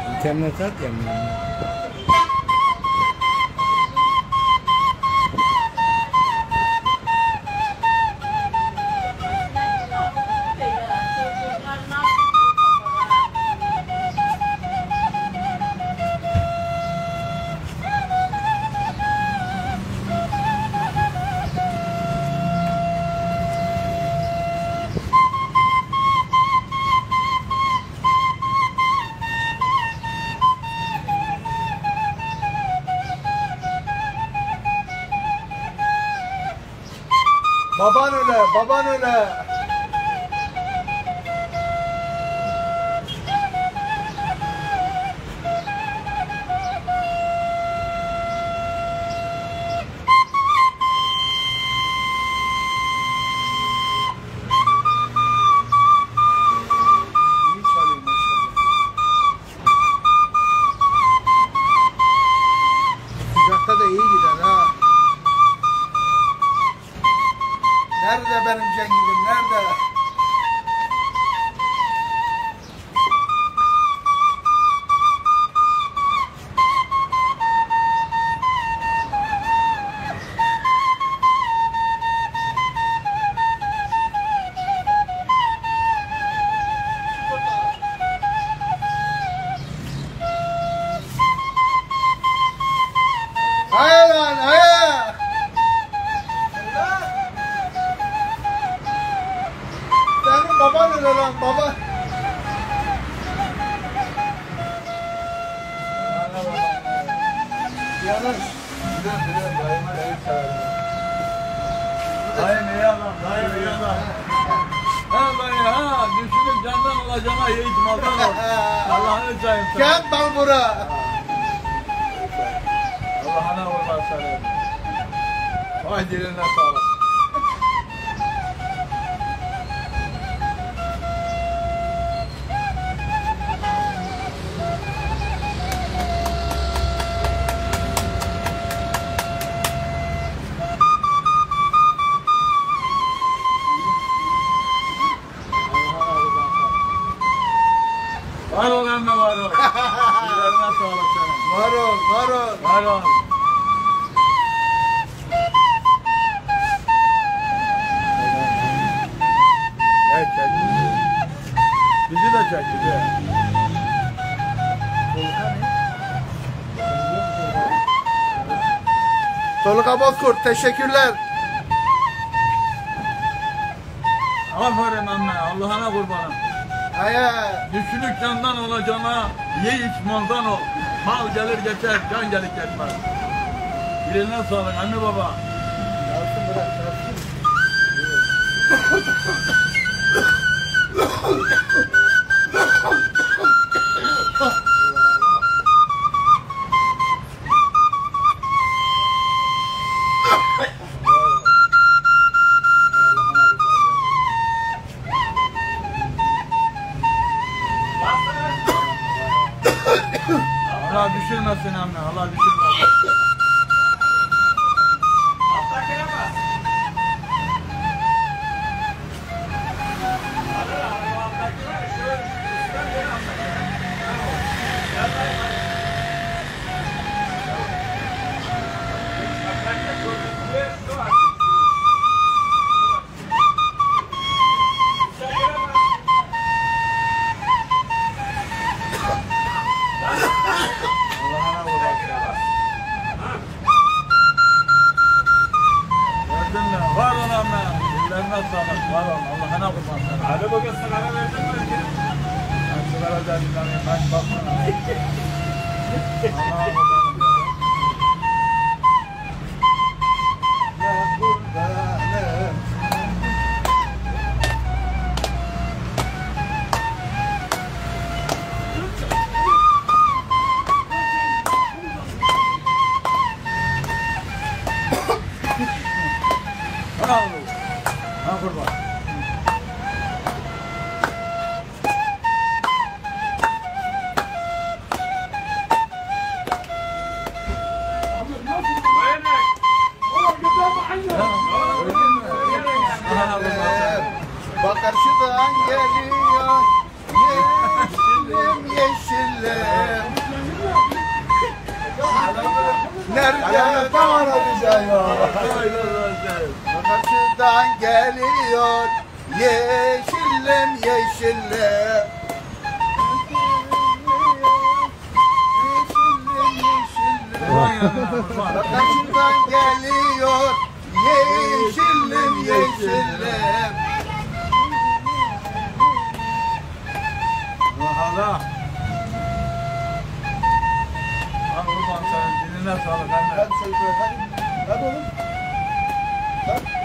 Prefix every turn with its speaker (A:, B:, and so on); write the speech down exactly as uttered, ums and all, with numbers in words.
A: İnternet at ya.
B: Baban öyle, baban öyle. Sıcakta da iyi gider ha. Nerede benim Cengiz'im, nerede? Hayır lan, hayır! Senin baban öyle lan, baba. Yanlış.
A: Biliyorum biliyorum dayıma da hiç severim. Dayım iyi adam, dayım iyi adam. Ha dayı ha, düşünüp candan olacağına yiğit maldan ol. Allah'ını sayın sana.
B: Kent bal bura.
A: Allah'ına vurma sana. Vay diline sağlık. Var ol emme var ol. Dillerine sağlık senin.
B: Var ol, var ol.
A: Var ol. Evet çek. Bizi de çek bizi.
B: Tolga Bozkurt, teşekkürler.
A: Aferin emme, Allah'ına kurbanım.
B: Hayır.
A: Düşünük candan olacağına, ye iç maldan ol. Mal gelir geçer, can gelir geçmez. Diline sağlık anne baba.
B: Çalsın bırak, çalsın.
A: Allah düşürmesin anne, Allah düşürmesin. Allah'ına vurmak ya. Gördün mü? Var ol anne. Dillerine sağlık, var ol. Allah'ına vurmak sana.
C: Hadi bugün sigara verdin mi?
A: Ben sigara derdikanıyım, ben baksana. Allah'a kurbanım ya.
B: Ya kurbanım.
A: Bravo. Ha kurban.
B: Nerede var ya? Karşıdan geliyor yeşillim yeşillim. Karşıdan geliyor yeşillim yeşillim.
A: Hala. Lan kurban senin diline sağlık anne.
B: Hadi, hadi oğlum. Hadi.